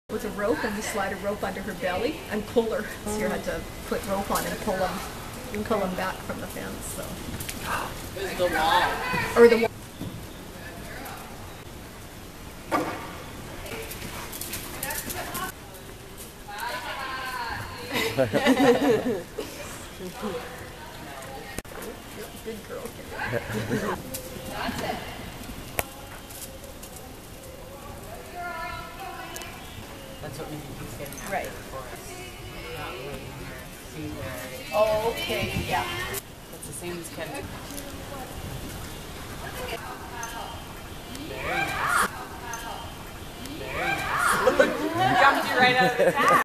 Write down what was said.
With a rope, and you slide a rope under her belly and pull her. So you had to put rope on and pull them back from the fence. So. It was the wall. Or the wall. Good girl. That's it. That's what we keep getting after Right. for us. Not letting her see where. Oh, okay, yeah. That's the same as Ken. Very nice. Very nice. Jumped you right out of the tap.